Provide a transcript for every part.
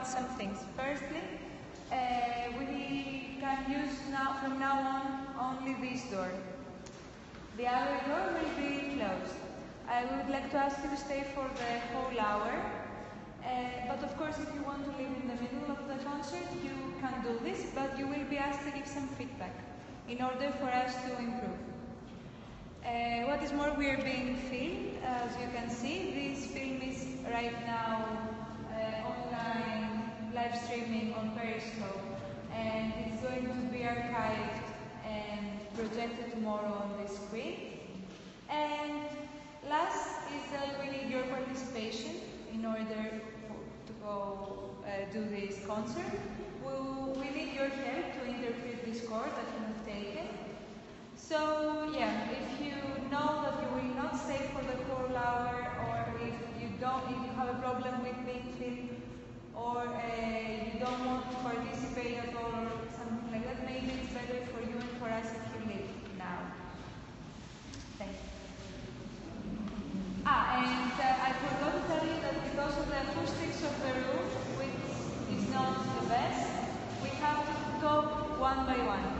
about some things. Firstly, we can use from now on only this door. The other door will be closed. I would like to ask you to stay for the whole hour. But of course, if you want to leave in the middle of the concert, you can do this, but you will be asked to give some feedback in order for us to improve. What is more, we are being filmed, as you can see. This film is right now online, live streaming on Periscope, and it's going to be archived and projected tomorrow on the screen. And last is that we need your participation in order to go do this concert. We need your help to interpret this chord that you have taken. So yeah, if you know that you will not stay for the whole hour, or if you have a problem with being filmed, or you don't want to participate at all, or something like that, maybe it's better for you and for us if you leave now. Thank you. And I forgot to tell you that because of the acoustics of the room, which is not the best, we have to talk one by one.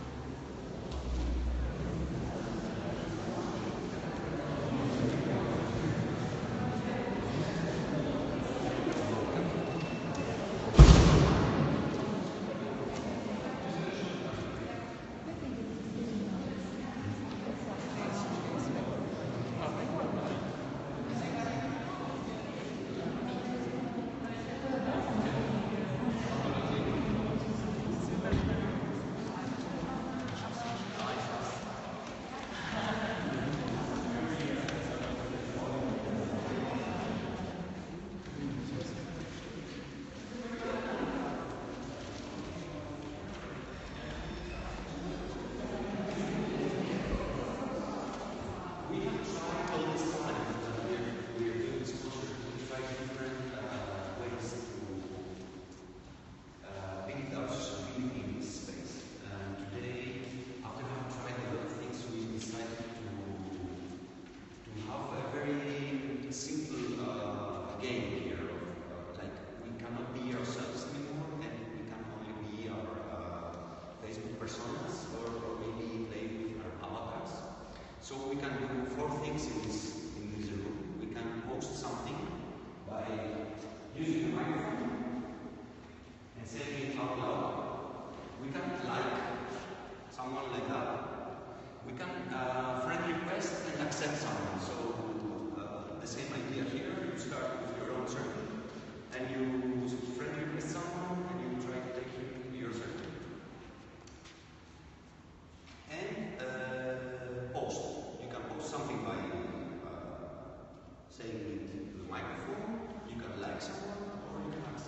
So we can do 4 things in this room. We can post something by using the microphone and saying it out loud. We can like someone like that. We can friend request and accept someone. So the same idea here. You start with your own circle and you friend request someone and you try to take him to your circle. And post. You can post something by saying it to the microphone. You can like someone, or you can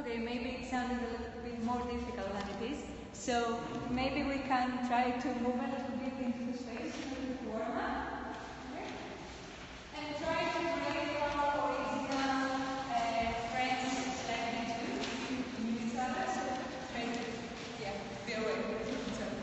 Okay, maybe it sounded a little bit more difficult than it is. So maybe we can try to move a little bit into the space, a little bit warmer. Okay? And try to break our original friends slightly too, to meet each other. So try to, be away from each other.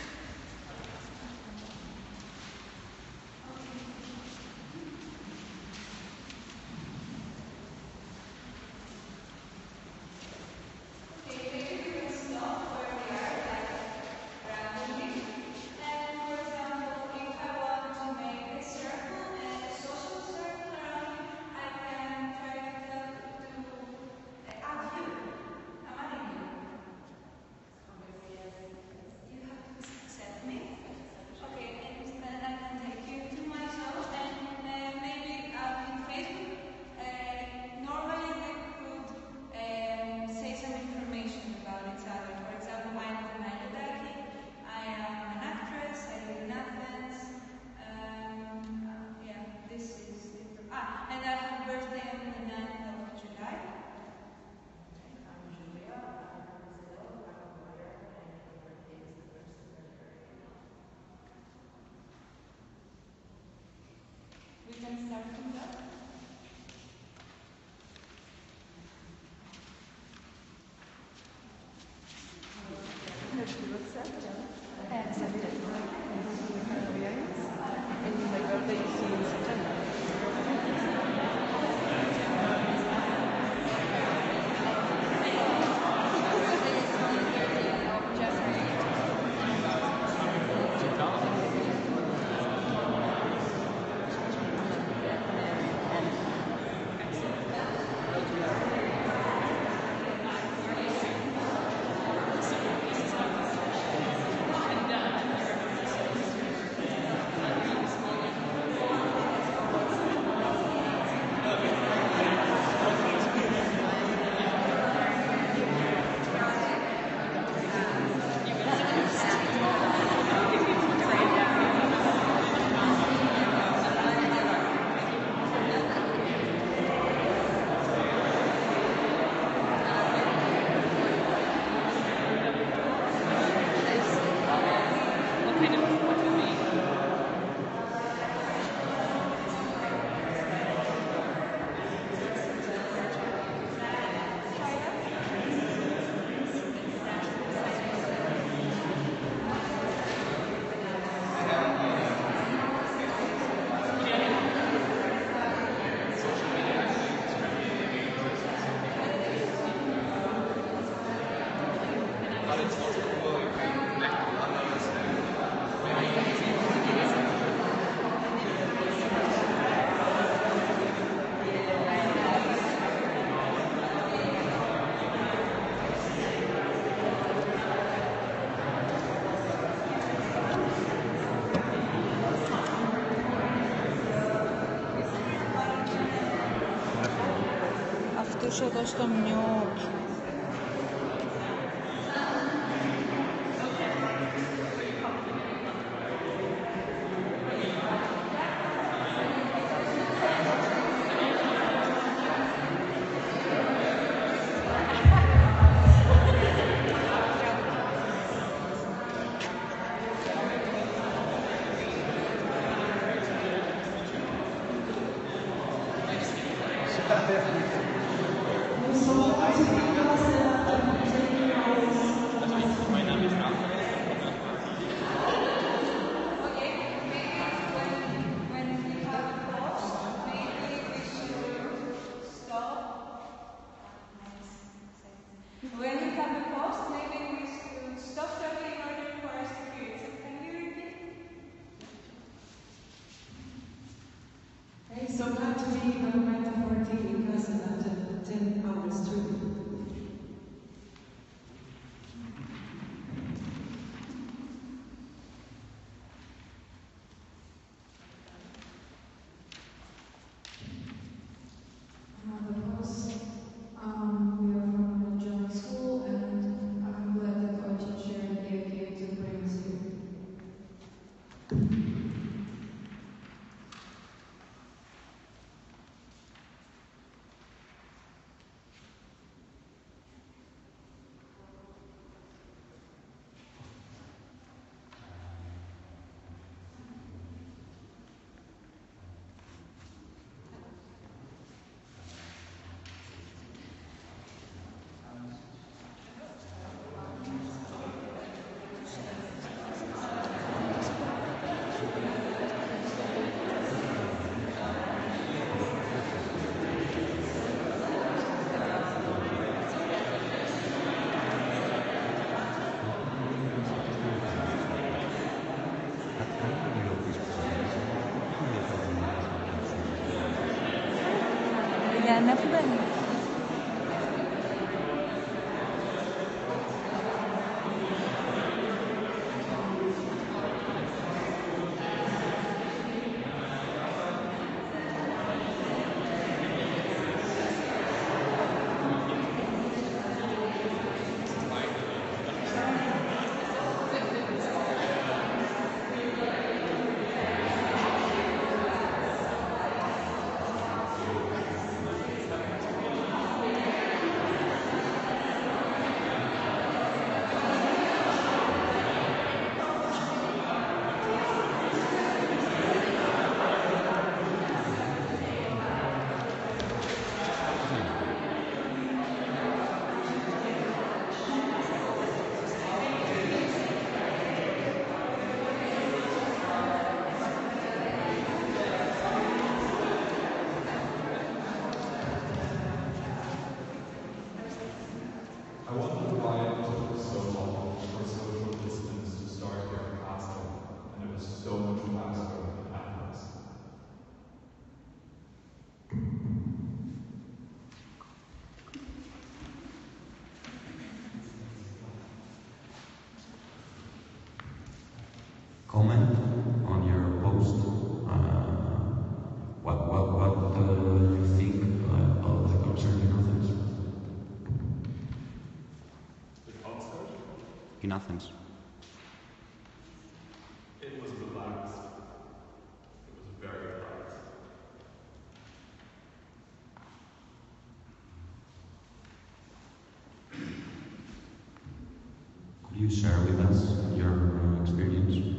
Αυτούς εδώ στο μνιούκι. I wondered why it took so long for social distance to start getting faster, and it was so much faster in Athens. Comment on your post. What do you think of the concert in Athens? The concert? In Athens. It was relaxed. It was very relaxed. Could you share with us your experience?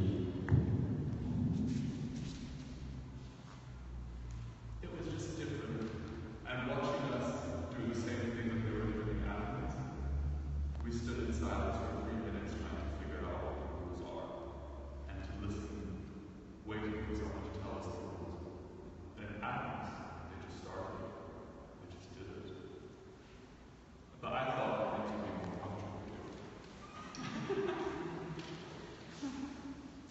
It was just different. And watching us do the same thing that they were doing in Athens, we stood in silence for 3 minutes trying to figure out what the rules are and to listen, waiting for someone to tell us the rules. And in Athens, they just started. They just did it. But I thought it makes me more comfortable doing it.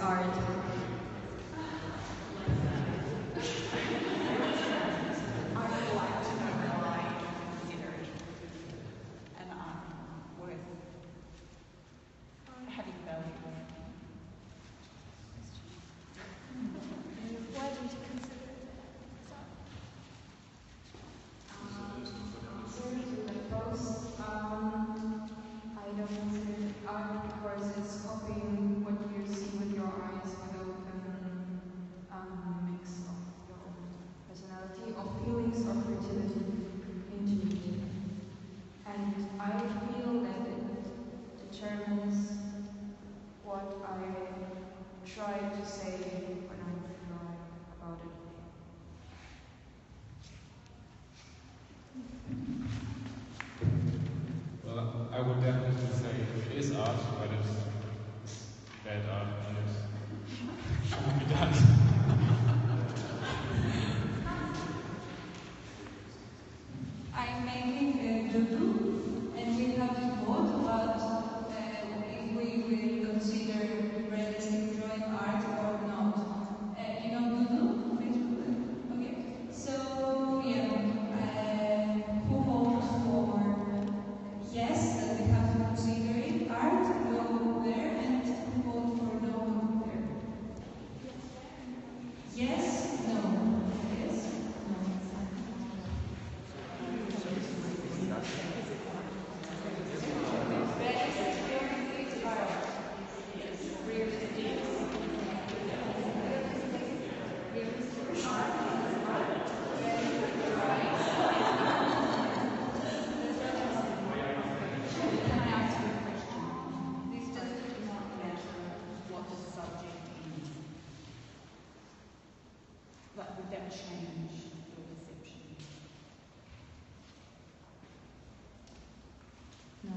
art? I would like to know why you consider it an art worth having value. Why would you consider it? I don't consider art because it's copying what you see with your eyes without mix of your own personality or feelings or creativity into it. And I feel that it determines what I try to say when I'm drawing about it. Well, I would definitely say it is art, but it's bad art and it shouldn't be done. I'm making a doodle, and we have to vote about if we will consider realistic drawing art or not. You know doodle on Facebook? Okay. So, yeah, who votes for yes, that we have to consider it art, go there, and vote for no there. Yes, no. Yes, no. Realistic drawing is art. Yes. Realistic. Realistic art is art. Realistic drawing is art. Can I ask you a question? This doesn't Not matter what the subject is, but would that change your perception? No.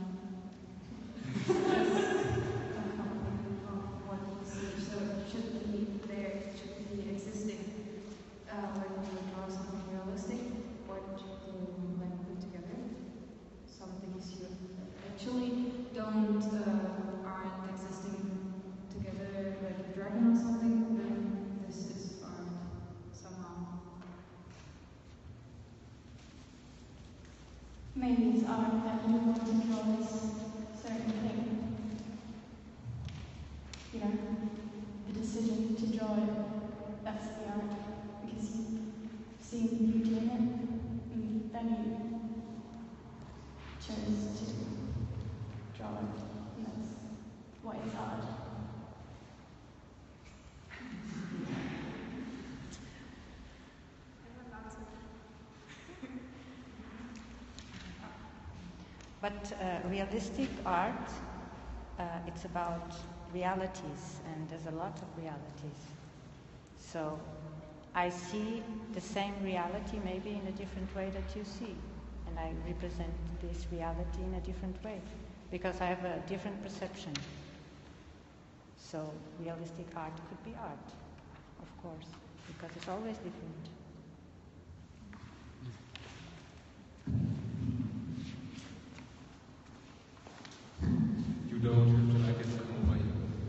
What you see, so it should be there, it should be existing. When you draw something realistic, what you like put together, some things you actually don't aren't existing together, like a dragon or something, then this is art somehow. Maybe it's art that you want to draw this certain thing. You know, the decision to draw it, that's the art. Because you see the beauty in it, and then you chose to draw it, and that's what is art. But realistic art, it's about realities, and there's a lot of realities. So I see the same reality maybe in a different way that you see, and I represent this reality in a different way, because I have a different perception. So realistic art could be art, of course, because it's always different. You don't have to like it to come over here.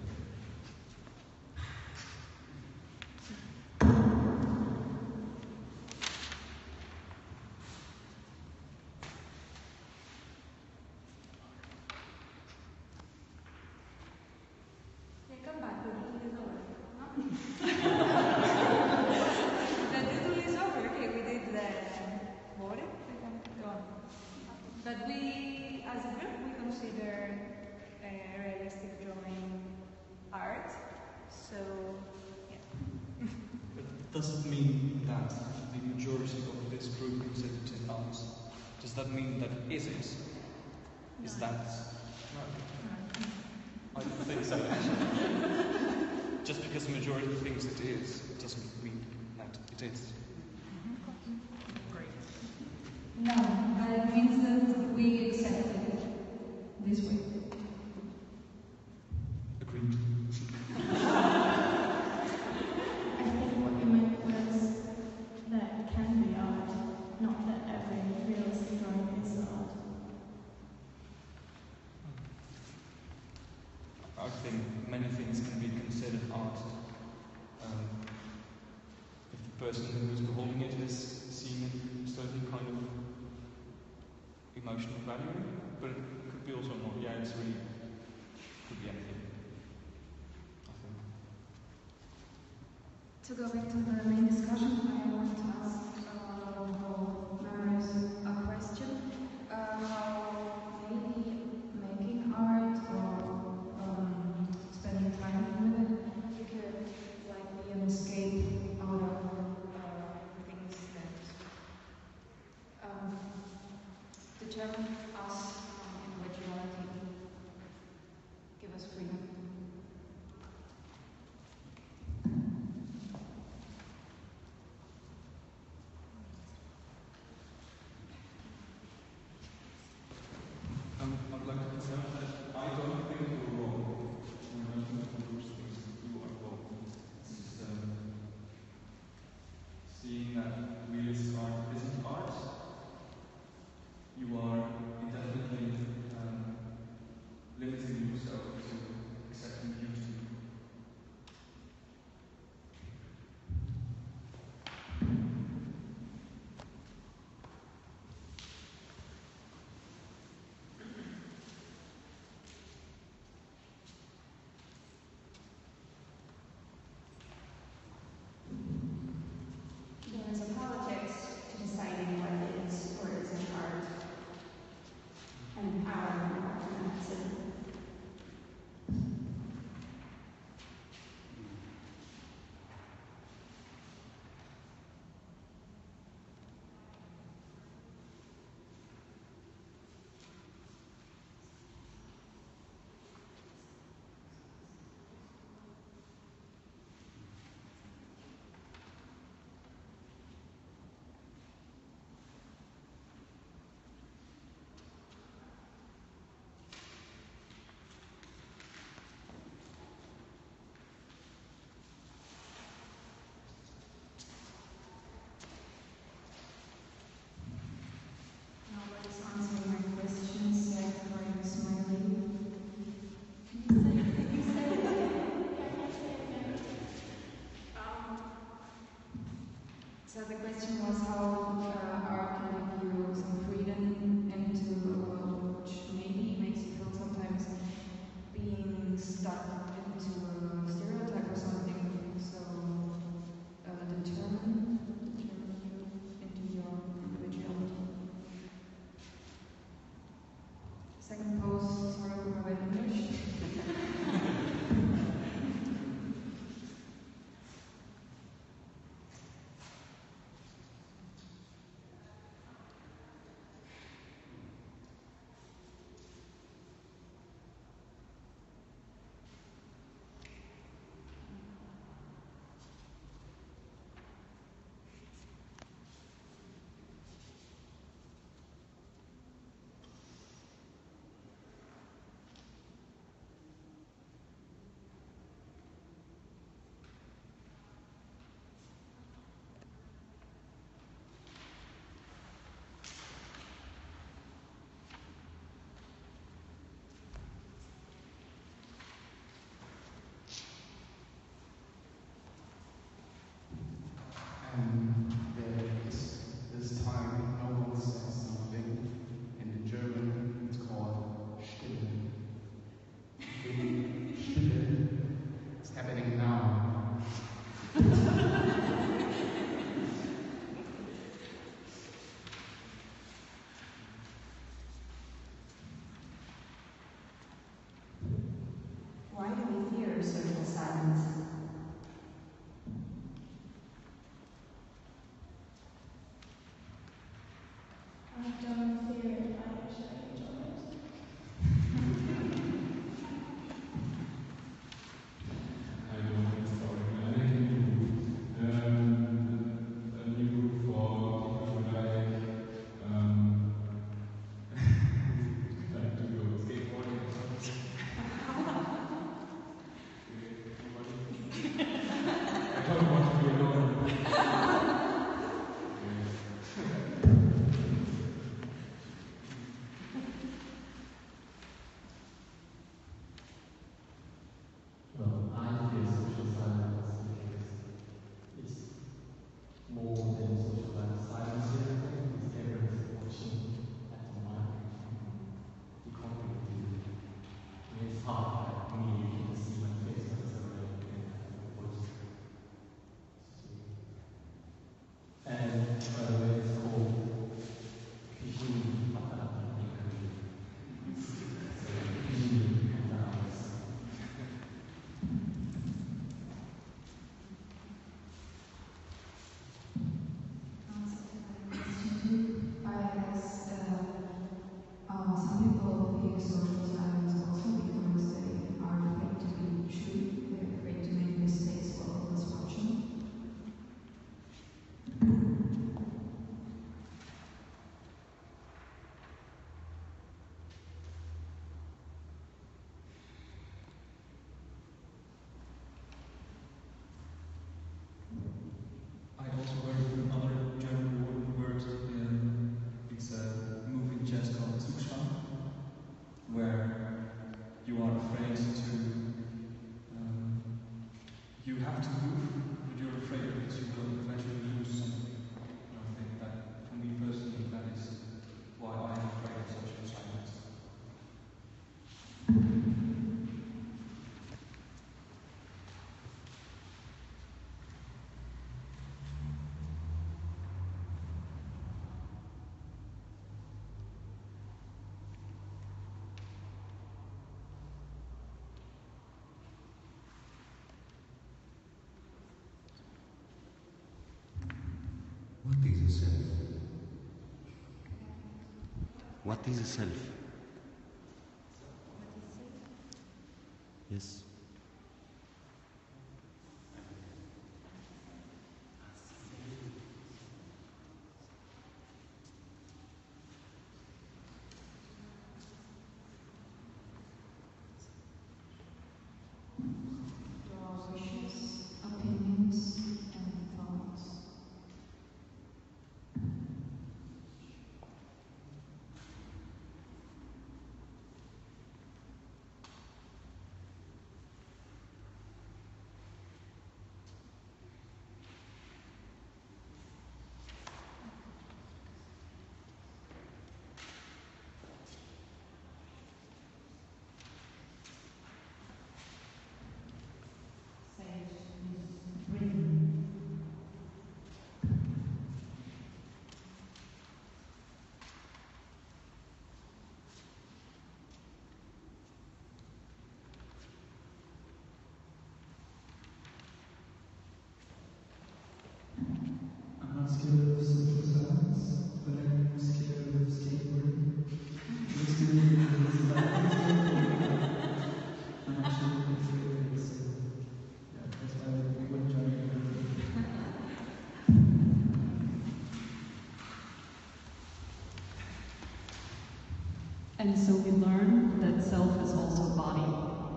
Yeah, come back, the doodle is over. No? The doodle is over. Okay, we did the voting. We can go on. But we, as a group, we consider realistic drawing art. So, yeah. But does it mean that the majority of this group consider it art? Does that mean that it is? Is that no? I don't think so. Just because the majority thinks it is, doesn't mean that it is. No, but it means that we accept it this way. Agreed. I think what you meant was that it can be art, not that every realistic drawing is art. I I think many things can be considered art if the person who is beholding it is seeing a certain kind of emotional value, but it could be also more. Yeah, it's really could be anything. I think. To go back to the main discussion, I want to ask members a question. How maybe making art or spending time with it could like be an escape out of things that determine us individuality, give us freedom. I'd like to confirm that I don't think you're wrong when I think of those things. You are wrong. It's seeing that realist art isn't art. You are indefinitely limiting yourself to accepting beauty. There is a politics to deciding what is or isn't art, and power involved in that decision. Nobody's answering my questions, yet are you smiling? So the question was how art can give you some freedom into a world which maybe makes you feel sometimes being stuck into a stereotype or something, so determine you into your individuality. Second post, sorry for my bad English. And there is this time no one says something. In German it's called Stille. Stille is happening now. Why do we fear social silence? I don't fear it, I actually enjoy it. I don't think so. I think a new group for people who like to go skateboarding or something. Nobody? have to move, but you're afraid because you will eventually lose something. And I think that, for me personally, that is why I am afraid of such silence. What is a self? What is a self? Yes. Your wishes, opinions, and thoughts. I'm not scared of social science, but I'm scared of skateboarding. It's really I'm actually afraid of it, so yeah, that's why we wouldn't join it. And so we learn that self is also body.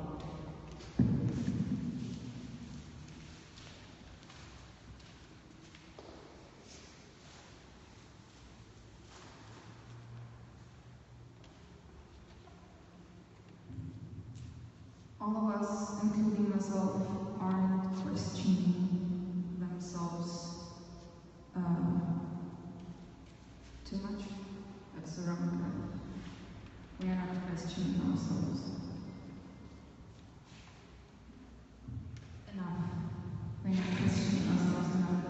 All of us, including myself, are questioning themselves too much. That's the wrong word. We are not questioning ourselves enough. We are not questioning ourselves enough.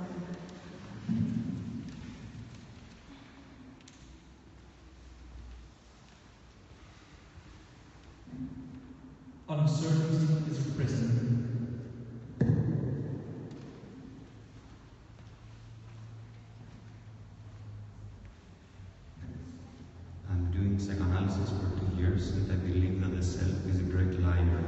Uncertainty is a prison. I'm doing psychoanalysis for 2 years and I believe that the self is a great liar.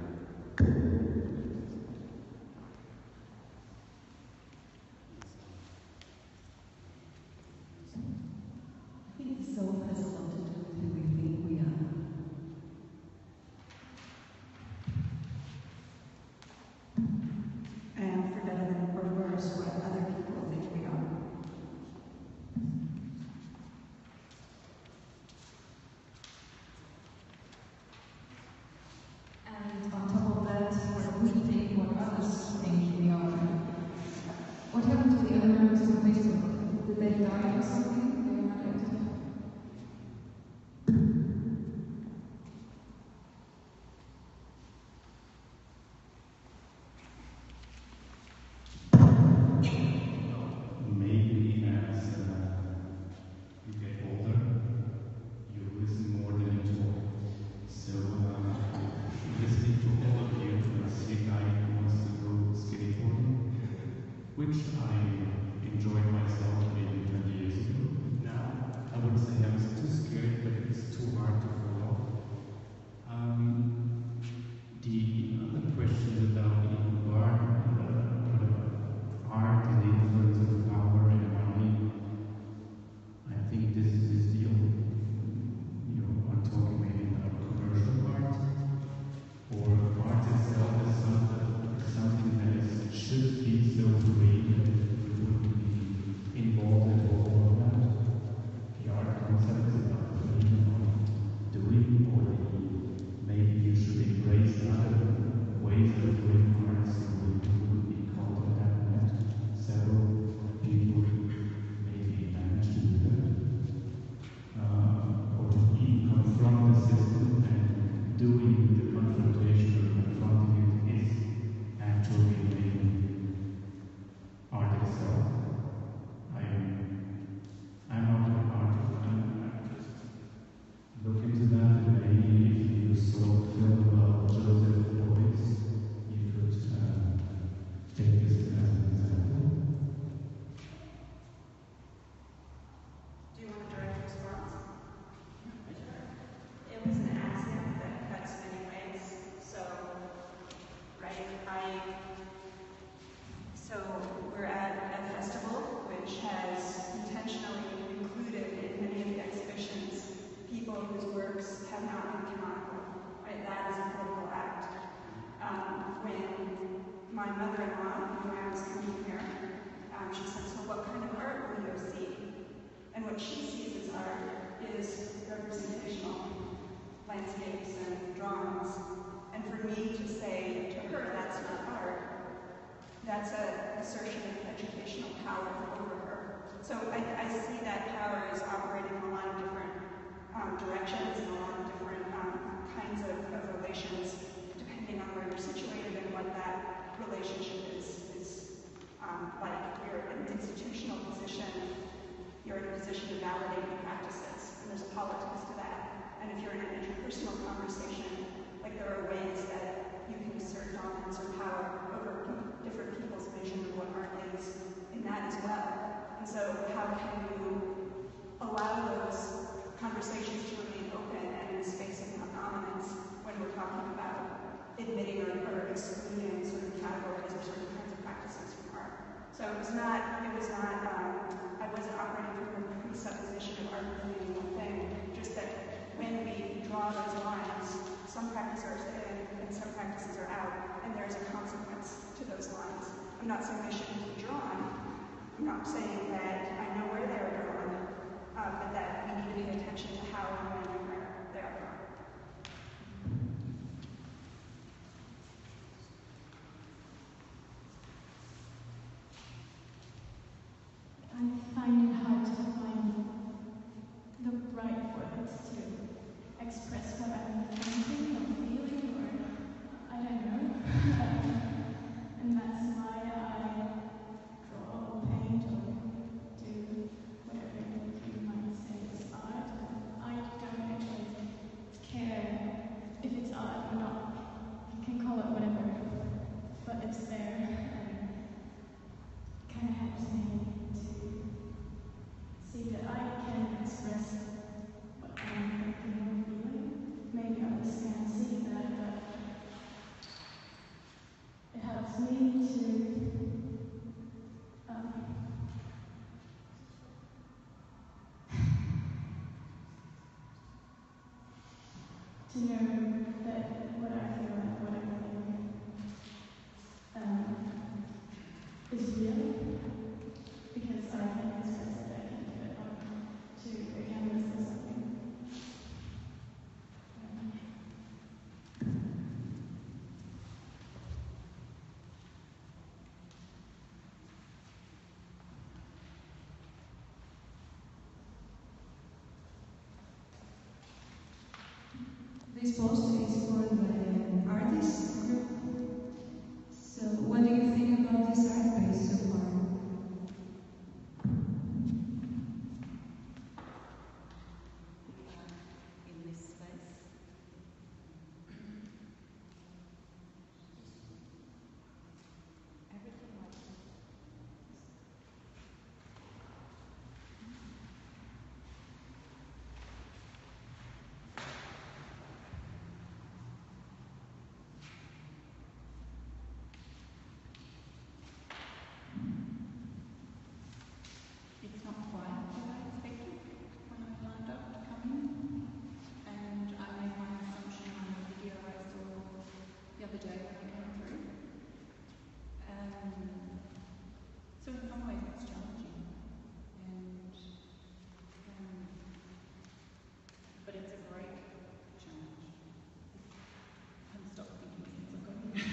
I think the self has a lot to do with who we think we are. So we're at a festival which has intentionally included in many of the exhibitions people whose works have not been canonical. Right? That is a political act. When my mother-in-law, when I was coming here, she said, "So what kind of art will you see?" And what she sees as art is representational landscapes and drawings. And for me to say to her, that's not art, that's an assertion of educational power over her. So I see that power is operating in a lot of different directions and a lot of different kinds of relations, depending on where you're situated and what that relationship is like. If you're in an institutional position, you're in a position to validate your practices, and there's politics to that. And if you're in an interpersonal conversation, like there are ways that you can assert dominance or power over different people's vision of what art is in that as well. And so how can you allow those conversations to remain open and in a space of non-dominance when we're talking about admitting or excluding certain categories or certain kinds of practices from art? So I wasn't operating from a presupposition of art being one thing, just that when we draw those lines, some practices are in and some practices are out, and there's a consequence to those lines. I'm not saying they shouldn't be drawn. I'm not saying that I know where they're drawn, but that we need to pay attention to how and when and where they are drawn. I find it hard to find the right words to express what I'm thinking or feeling, or I don't know. And that's why I draw or paint or do whatever you might say is art. I don't actually care if it's art or not. You can call it whatever, but it's there, and it kind of helps me to see that I can express what I'm thinking or feeling. Maybe others can't see that, but it helps me to know that what I feel and what I'm feeling is real, because I can express it, I can put it onto a canvas or something. This poster is for the artist group. So what do you think about this art piece so far? In this space. Everything like that. It's not quite what I expected when I lined up to come in, and I made my assumption on the video I saw the other day when I came through. So in some ways it's challenging, but it's a great challenge. I haven't stopped thinking since I got here.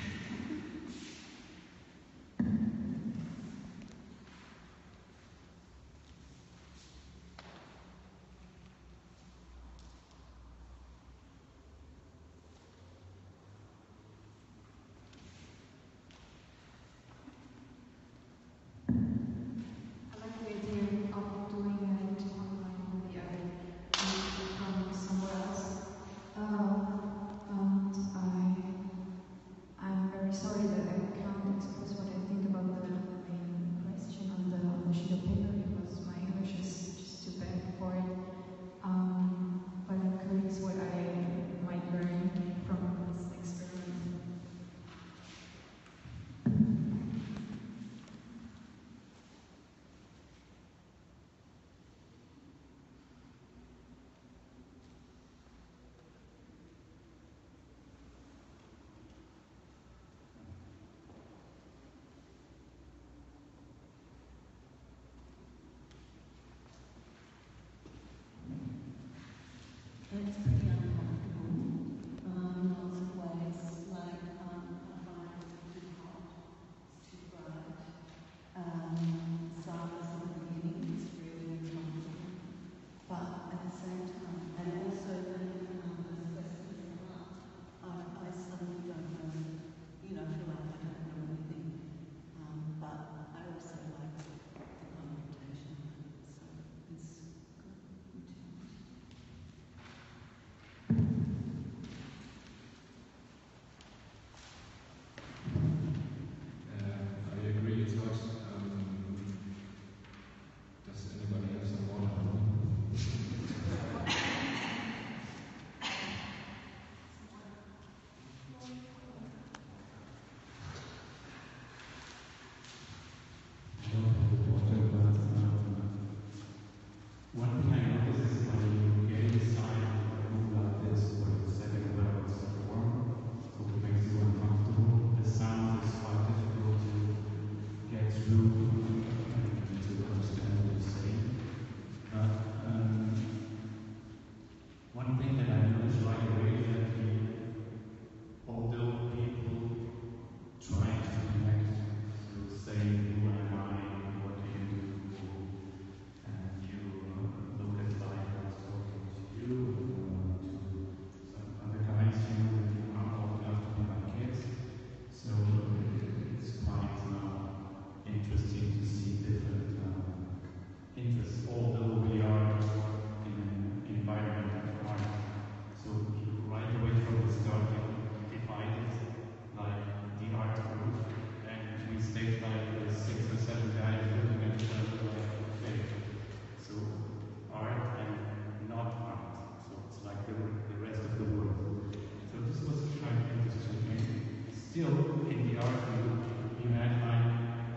still in the art you had like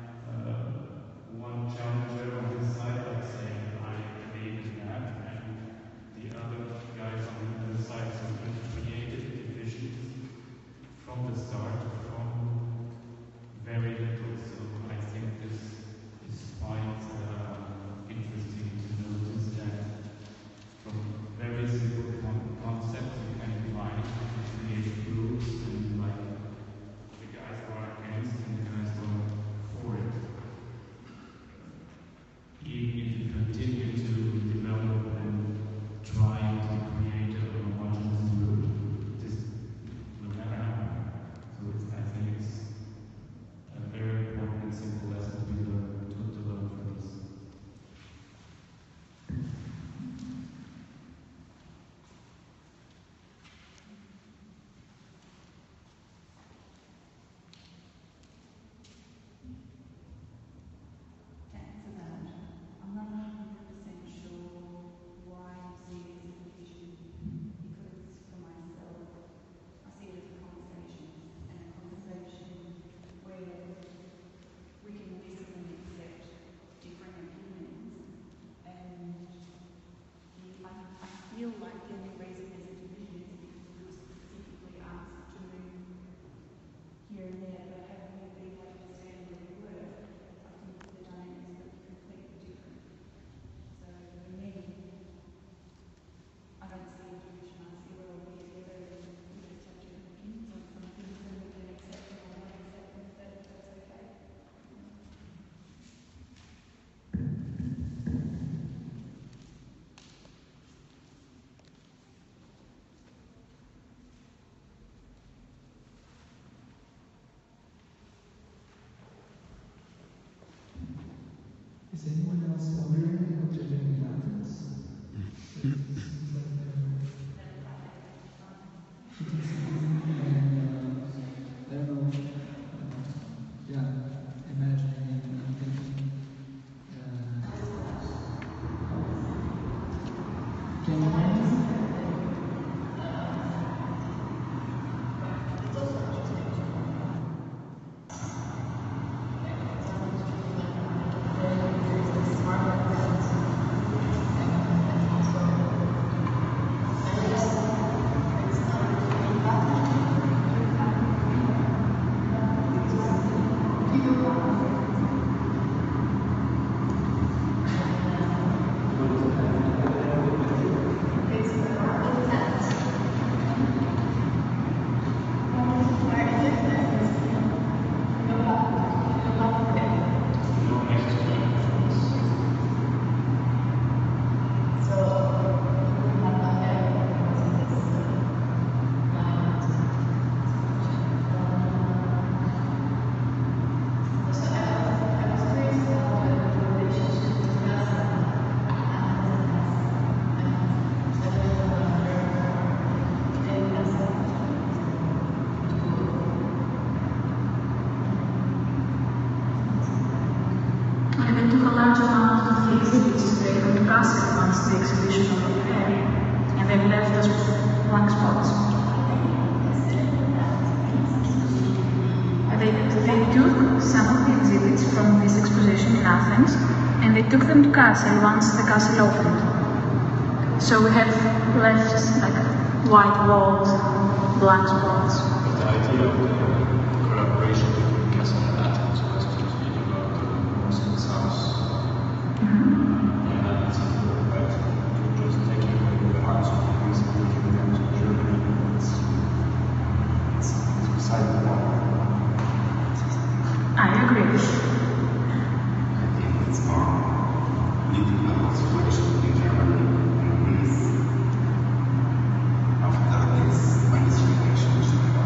one challenger on this side like saying I believe in that, and the other guys on the other side sort of created divisions from the start, from very little. So I think this is quite interesting to notice that from very simple concepts you can divide and create groups, and like the guys who are against and the guys who are for it. Even if you continue to develop and try to create a homogeneous group, this will never happen. So I think it's a very important and simple lesson to learn from this. Thanks for that. I'm not 100% sure why you see it as a division, because for myself, I see it as a conversation, and a conversation where we can listen and accept different opinions. And I feel like the only reason there's a division is because we were specifically asked to move here and there, but having we been able to stand where we were, I think the dynamics would be completely different. So for me, I don't see a division. I see we're all here together and we just have different opinions on some things, and we can accept them or not accept them, that's okay. Is anyone else wondering what they're doing in Athens? I don't know, imagining and thinking. Can you hear me? And they took them to castle once the castle opened. So we have left like white walls, black spots. But the idea of the collaboration between castle and Athens was to speak about the north and south. And it's important that you're just taking away the parts of Greece and taking them to Germany. It's beside the point. I agree. After this, when this relation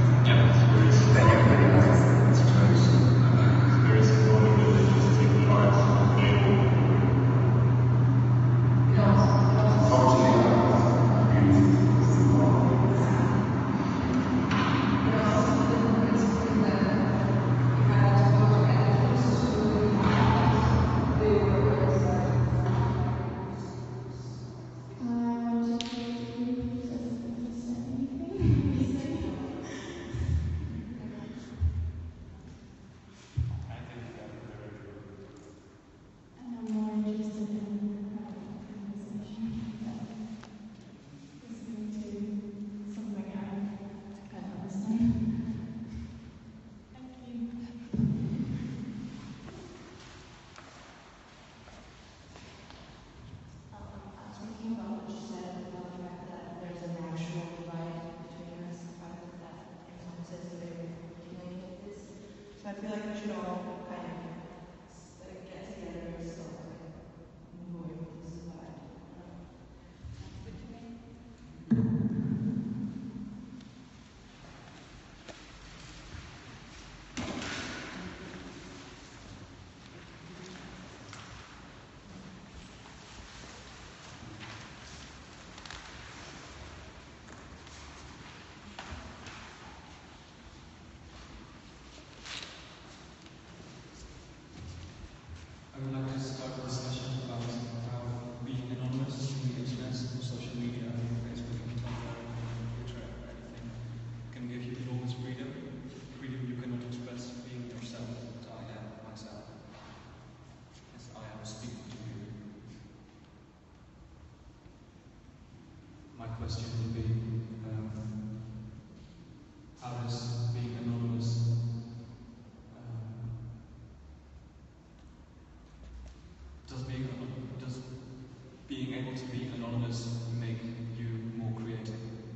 So I feel like we should all kind of get together so avoid this divide. Good to me. I would like to start a discussion about how being anonymous on the internet, social media, Facebook, and Tumblr, and Twitter, anything, can give you enormous freedom. Freedom you cannot express being yourself, as I am myself. As I am speaking to you. My question would be, how does being anonymous does being able to be anonymous make you more creative?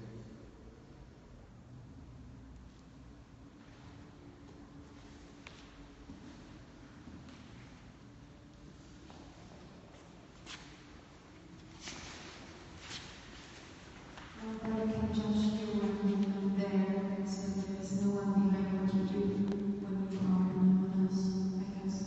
Nobody can judge you when you're there, so there's no one behind what you do when you are anonymous, I guess.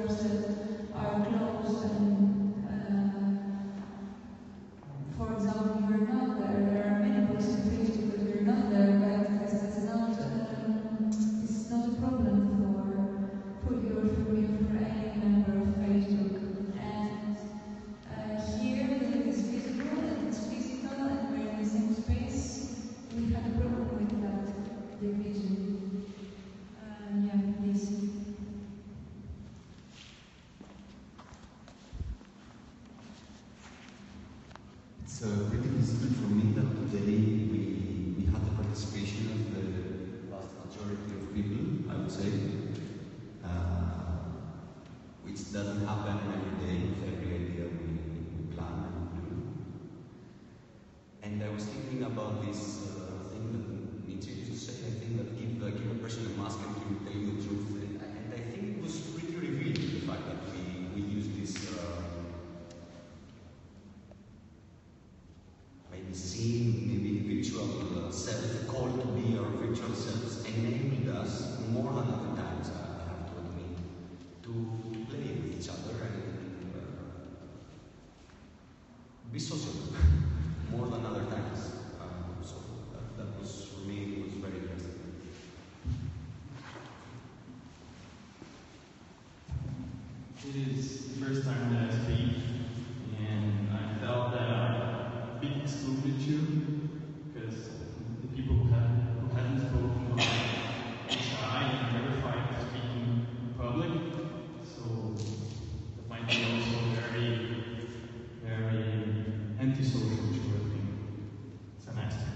works that are closed and, for example, you're not there. There are many books in Facebook that you're not there, but it's not a problem for you or for me, for any member of Facebook. And here that it is visible and it's physical and we're in the same space, we had a problem with that division. This. It's pretty visible for me that today we had the participation of the vast majority of people, I would say, which doesn't happen every day with every idea we plan and do. And I was thinking about this thing that Nietzsche used to say, I think that give a person a mask and he will tell you the truth. And I think it was pretty revealing, the fact that we use this maybe seen, maybe virtual self, call to be our virtual selves, enabled us more than other times, I have to admit, to play with each other and be social more than other times. So that was, for me, it was very interesting. It is the first time that I speak, and I felt that I bit excluded you, because the people who hadn't spoken are shy and terrified of speaking in public, so that might be also very, very antisocial to I think. It's an accident.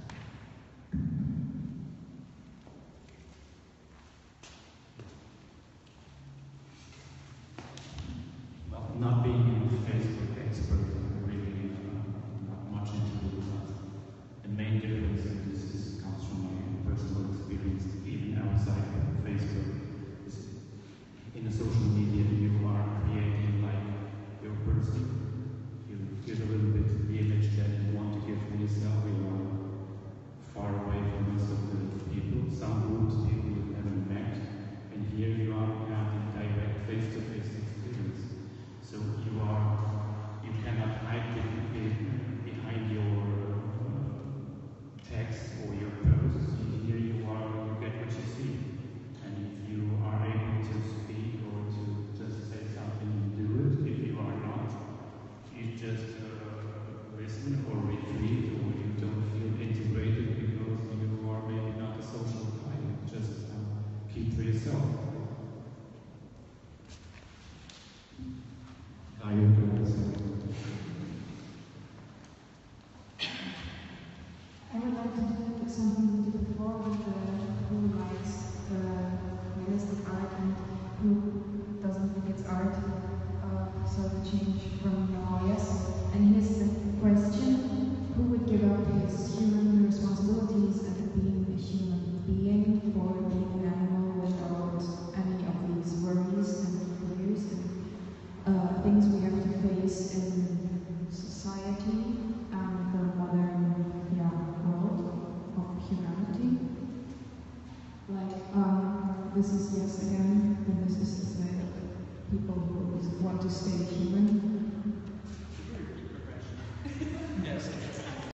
Well, not being a Facebook expert, really not much into it, but the main difference in this comes from my personal experience, even outside of Facebook. Is in a social media, you are creating like your person. You give a little bit the image that you want to give for yourself. You are far away from most of the people, some groups, people you haven't met, and here you are having direct face-to-face experience. So you cannot hide behind your text or your posts. Here you get what you see. And if you are able to speak or to just say something, you do it. If you are not, you just listen or retreat, or you don't feel integrated because you are maybe not a social guy. Just keep to yourself. I would like to do something we did before with who likes realistic art and who doesn't think it's art. So the change from yes. And his question, who would give up his human responsibilities and being a human being for being an animal without any of these worries and fears and things we have to face in society and the modern world of humanity. Like, this is yes again, and this is the people who want to stay human.